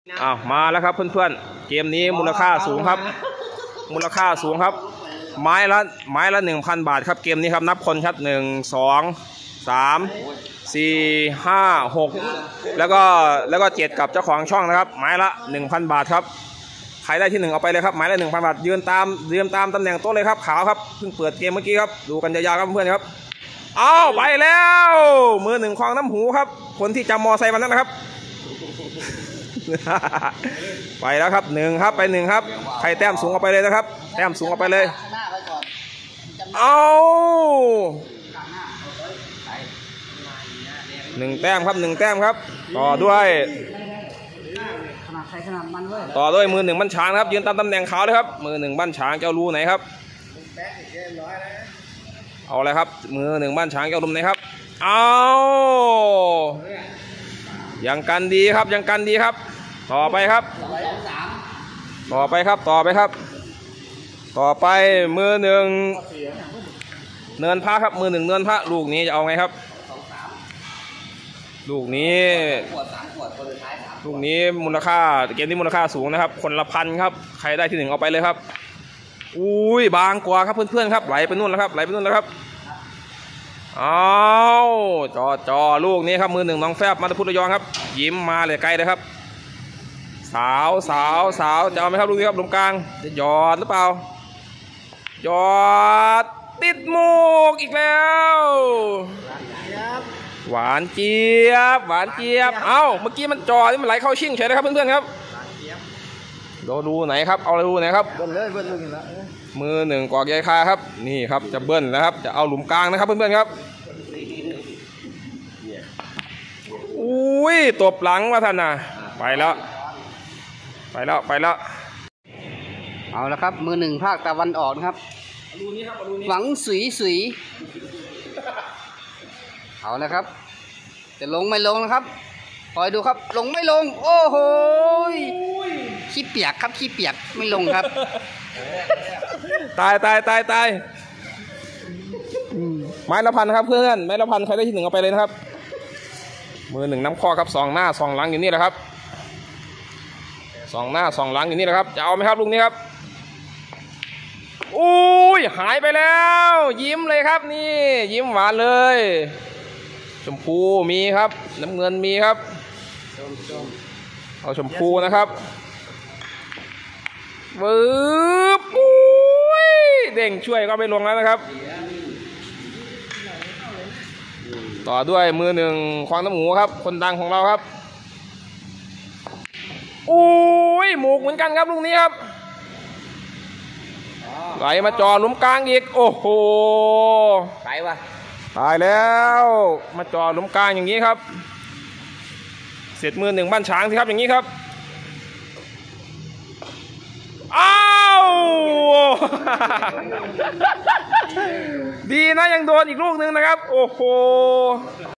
มาแล้วครับเพื่อนๆเกมนี้มูลค่าสูงครับมูลค่าสูงครับไม้ละ1,000 บาทครับเกมนี้ครับนับคนครับ1 2 3 4 5 6แล้วก็7กับเจ้าของช่องนะครับไม้ละ 1,000 บาทครับใครได้ที่1เอาไปเลยครับไม้ละ 1,000 บาทยืนตามตำแหน่งโต๊ะเลยครับขาวครับเพิ่งเปิดเกมเมื่อกี้ครับดูกันยาวๆครับเพื่อนๆครับเอาไปแล้วมือ1คลองน้ำหูครับคนที่จำมอไซค์มันนั่นนะครับไปแล้วครับ1ครับไป1ครับใครแต้มสูงเอาไปเลยนะครับแต้มสูงเอาไปเลยเอา1 แต้มครับ1 แต้มครับต่อด้วยมือ1บ้านฉางครับยืนตามตำแหน่งขาวเลยครับมือ1บ้านฉางเจ้ารูไหนครับเอาอะไรครับมือ1บ้านฉางเจ้ารูไหนครับเอายังกันดีครับยังกันดีครับต่อไปครับต่อไปมือ1เนินพระครับมือ1เนินพระลูกนี้จะเอาไงครับลูกนี้มูลค่าเกมนี้มูลค่าสูงนะครับคนละ1,000ครับใครได้ที่1เอาไปเลยครับอุ้ยบางกว่าครับเพื่อนๆครับไหลไปนู่นแล้วครับเอาจอลูกนี้ครับมือ1น้องแฟบมาตะพุทธระยองครับยิ้มมาเลยไกลเลยครับสาวจะเอาไหมครับลูกนี้ครับตรงกลางจะหยอดหรือเปล่าหยอดติดมูกอีกแล้วหวานเจี๊ยบเอ้าเมื่อกี้มันจอที่มันไหลเข้าชิ่งเฉยนะครับเพื่อนๆครับดูไหนครับเอาดูไหนครับมือ1กอกยายคาครับนี่ครับจะเบิ้ลแล้วครับจะเอาหลุมกลางนะครับเพื่อนๆครับอุ้ยตบหลังว่าท่านนะไปแล้วเอาละครับมือ1ภาคตะวันออกนะครับหวังสุยเอาละครับจะลงไม่ลงนะครับคอยดูครับลงไม่ลงโอ้โหขี้เปียกครับขี้เปียกไม่ลงครับตายไม้ละ1,000ครับเพื่อนไม้ละ1,000ใครได้ที่1เอาไปเลยนะครับมือ1น้ำข้อครับ2 หน้า 2 หลังอยู่นี่แหละครับ2 หน้า 2 หลังอยู่นี่แหละครับจะเอาไหมครับลูกนี้ครับอุ้ยหายไปแล้วยิ้มเลยครับนี่ยิ้มหวานเลยชมพูมีครับน้ำเงินมีครับเอาชมพูนะครับบึ้บอุ้ยเด้งช่วยก็ไม่ลงแล้วนะครับต่อด้วยมือ1ควางน้ำหมูครับคนดังของเราครับอุ้ยหมูกเหมือนกันครับลูกนี้ครับไหลมาจอหลุมกลางอีกโอ้โหตายแล้วมาจอหลุมกลางอย่างนี้ครับเสร็จมือ1บ้านฉางสิครับอย่างนี้ครับอ้าวดีนะยังโดนอีกลูกนึงนะครับโอ้โห